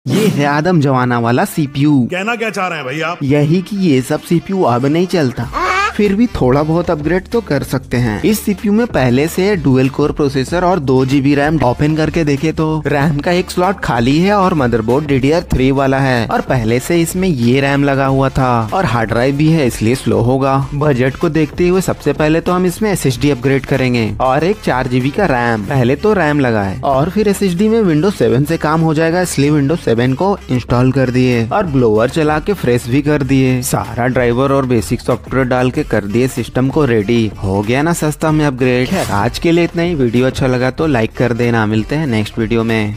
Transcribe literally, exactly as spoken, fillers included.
ये है आदम जवाना वाला सीपीयू। कहना क्या चाह रहे हैं भैया आप? यही कि ये सब सीपीयू अब नहीं चलता, फिर भी थोड़ा बहुत अपग्रेड तो कर सकते हैं। इस सीपीयू में पहले से डुअल कोर प्रोसेसर और दो जीबी रैम। ओपन करके देखे तो रैम का एक स्लॉट खाली है और motherboard D D R three वाला है और पहले से इसमें ये रैम लगा हुआ था और हार्ड ड्राइव भी है, इसलिए स्लो होगा। बजट को देखते हुए सबसे पहले तो हम इसमें एस एस डी अपग्रेड करेंगे और एक चार जीबी का रैम। पहले तो रैम लगाए और फिर एस एस डी में विंडोज सेवन से काम हो जाएगा, इसलिए विंडोज सेवन को इंस्टॉल कर दिए और ब्लोअर चला के फ्रेश भी कर दिए। सारा ड्राइवर और बेसिक सॉफ्टवेयर डाल के कर दिए सिस्टम को रेडी। हो गया ना सस्ता में अपग्रेड। आज के लिए इतना ही। वीडियो अच्छा लगा तो लाइक कर देना। मिलते हैं नेक्स्ट वीडियो में।